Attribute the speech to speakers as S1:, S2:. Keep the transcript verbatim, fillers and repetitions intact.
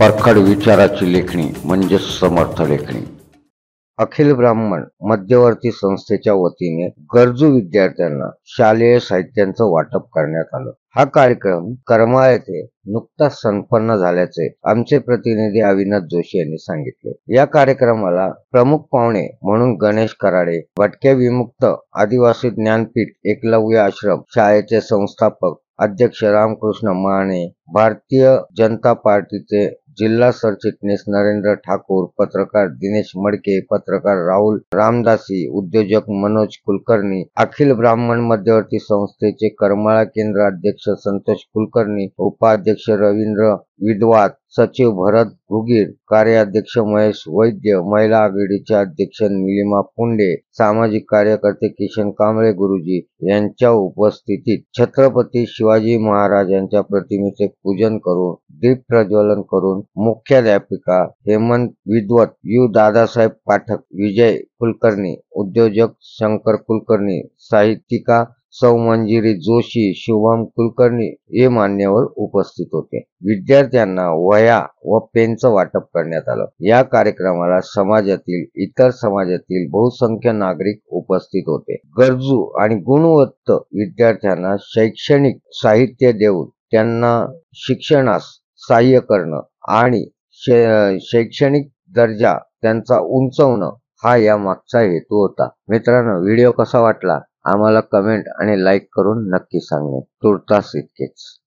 S1: परखड विचाराची लेखणी म्हणजे समर्थ लेखणी। अखिल ब्राह्मण मध्यवर्ती संस्थेच्या वतीने गरजू विद्यार्थ्यांना शालेय साहित्यांचं वाटप करण्यात आलं। हा कार्यक्रम करमाळा येथे नुकताच संपन्न झाल्याचे आमचे प्रतिनिधी अविनाश जोशी यांनी सांगितले। या कार्यक्रमाला प्रमुख पाहुणे म्हणून गणेश कराडे, भटक्या विमुक्त आदिवासी ज्ञानपीठ एकलव्य आश्रम शाळेचे संस्थापक अध्यक्ष रामकृष्ण माने, भारतीय जनता पार्टीचे जिल्हा सरचिटणीस नरेंद्र ठाकूर, पत्रकार दिनेश मडके, पत्रकार राहुल रामदासी, उद्योजक मनोज कुलकर्णी, अखिल ब्राह्मण मध्यवर्ती संस्थेचे करमाळा केंद्र अध्यक्ष संतोष कुलकर्णी, उपाध्यक्ष रवींद्र विद्वात, सचिव भरत घुगीर, कार्याध्यक्ष महेश वैद्य, महिला आघाडीचे अध्यक्ष निलिमा पुंडे, सामाजिक कार्यकर्ते किशन कांबळे गुरुजी यांच्या उपस्थितीत छत्रपती शिवाजी महाराजांच्या प्रतिमेचे पूजन करून दीप प्रज्वलन करून मुख्याध्यापिका हेमंत विद्वत, यू दादासाहेब पाठक, विजय कुलकर्णी, उद्योजक शंकर कुलकर्णी, साहित्यिका सौ मंजिरी जोशी, शुभम कुलकर्णी हे मान्यवर उपस्थित होते। विद्यार्थ्यांना वह्या व पेनचं वाटप करण्यात आलं। या कार्यक्रमाला समाजातील इतर समाजातील बहुसंख्य नागरिक उपस्थित होते। गरजू आणि गुणवंत विद्यार्थ्यांना शैक्षणिक साहित्य देऊन त्यांना शिक्षणास सहाय्य करणं आणि शैक्षणिक दर्जा त्यांचा उंचवणं हा या मागचा हेतू होता। मित्रांनो, व्हिडिओ कसा वाटला आम्हाला कमेंट आणि लाईक करून नक्की सांगणे। तुर्तास इतकेच।